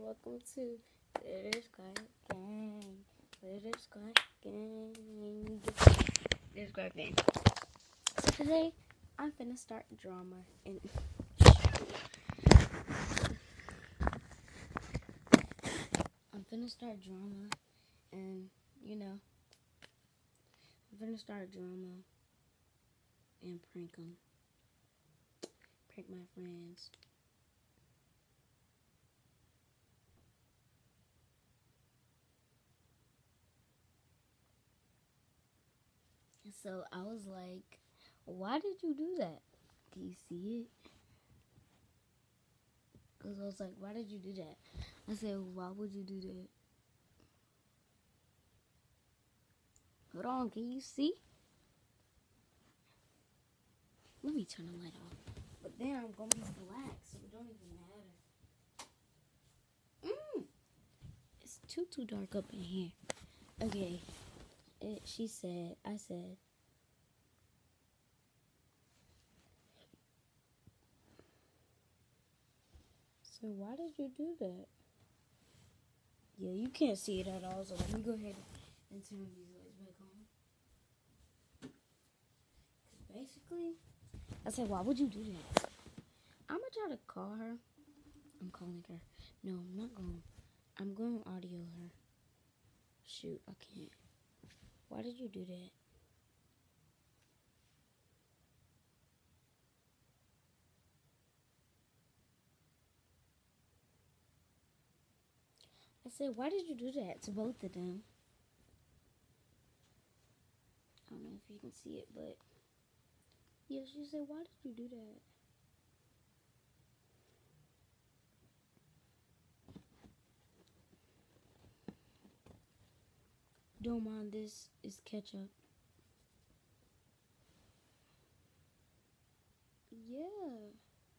welcome to Glitter Squad Gang. Glitter Squad Gang. Glitter Squad Gang. So today, I'm finna start drama. And I'm finna start drama. And, I'm finna start drama and prank them. Prank my friends. So I was like, why did you do that? Can you see it? Because I was like, why did you do that? I said, why would you do that? Hold on, can you see? Let me turn the light off. But then I'm going to be black, so it don't even matter. It's too dark up in here. Okay. I said, so why did you do that? Yeah, you can't see it at all, so let me go ahead and turn these lights back on. Basically, I said, why would you do that? I'm going to try to call her. I'm calling her. No, I'm not going. I'm going to audio her. Shoot, I can't. Why did you do that? I said, why did you do that to both of them? I don't know if you can see it, but yeah, she said, why did you do that? Don't mind, this is ketchup. Yeah.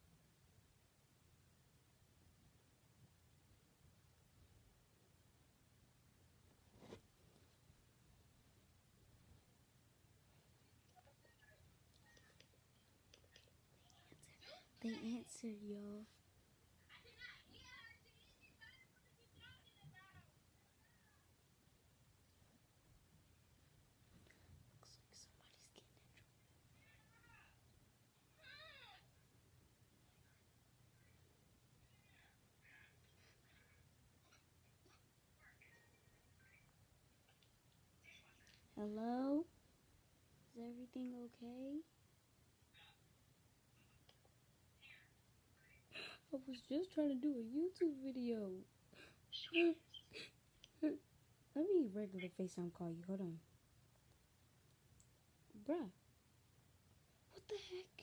They answered, y'all. Looks like somebody's getting in trouble. Hello? Is everything okay? I was just trying to do a YouTube video. Let me regular FaceTime call you. Hold on. Bruh. What the heck?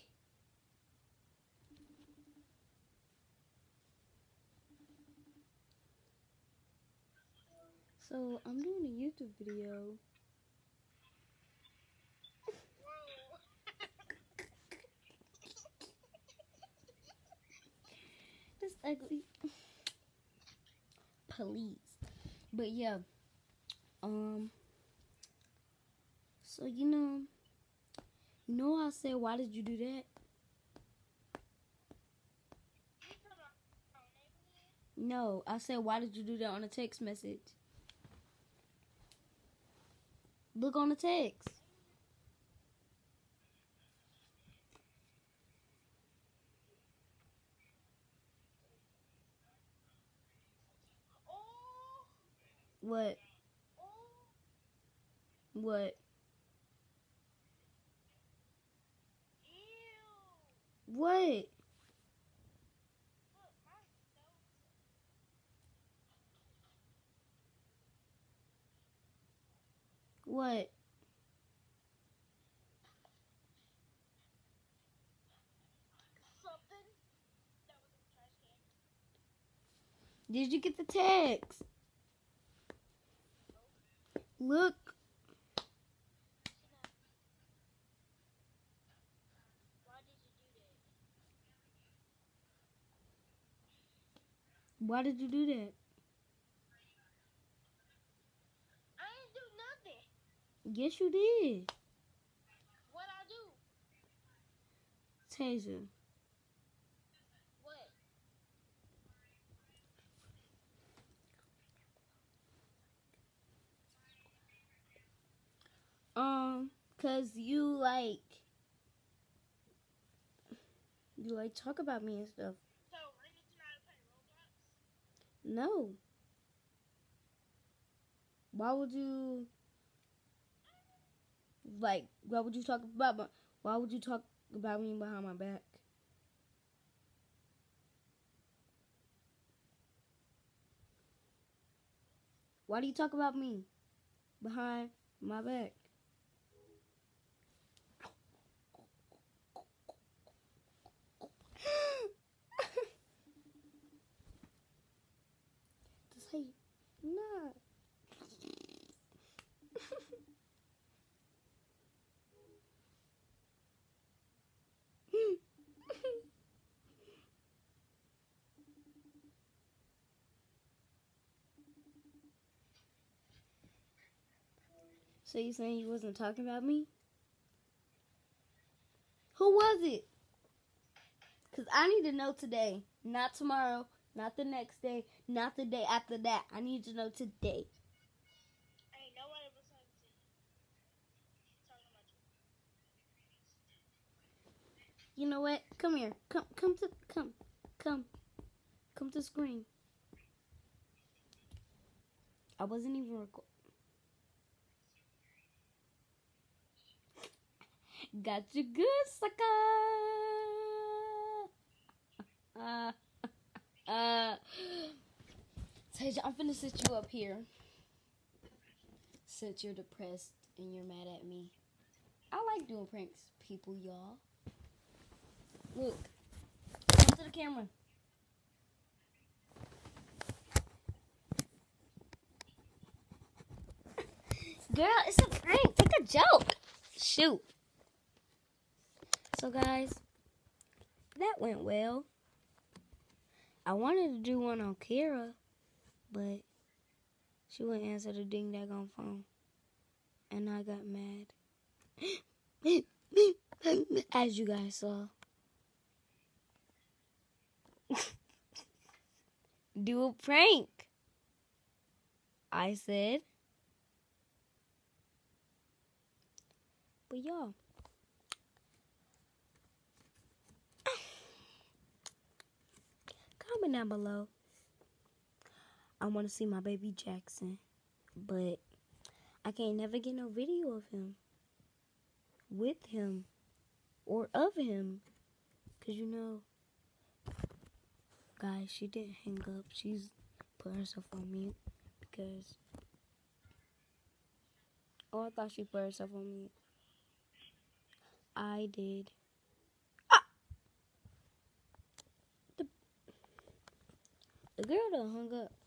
So, I'm doing a YouTube video. That's ugly. Please. But yeah. So, I said, why did you do that? No, I said, why did you do that on a text message? Look on the text. What? What? What? What? Did you get the text? Look. Why did you do that? I didn't do nothing. Yes, you did. What I do? Taser. What? Cause you talk about me and stuff. So, are you tonight to play Roblox? No. Why would you talk about me behind my back? Why do you talk about me behind my back? Just say, nah. So you saying you wasn't talking about me? Who was it? Because I need to know today. Not tomorrow. Not the next day. Not the day after that. I need to know today. Ain't nobody besides you talking about you. You know what? Come here. Come to the screen. I wasn't even recording. Got you good, sucker. Tasia, I'm finna sit you up here. Since you're depressed and you're mad at me. I like doing pranks, people, y'all. Look. Come to the camera. Girl, it's a prank. Take a joke. Shoot. So, guys, that went well. I wanted to do one on Kira, but she wouldn't answer the ding daggone phone. And I got mad. As you guys saw. Do a prank. I said. But y'all. Comment down below. I want to see my baby Jackson. But I can't never get no video of him. With him. Or of him. Because you know. Guys, she didn't hang up. She's put herself on mute. Because. Oh, I thought she put herself on mute. I did. The girl done hung up.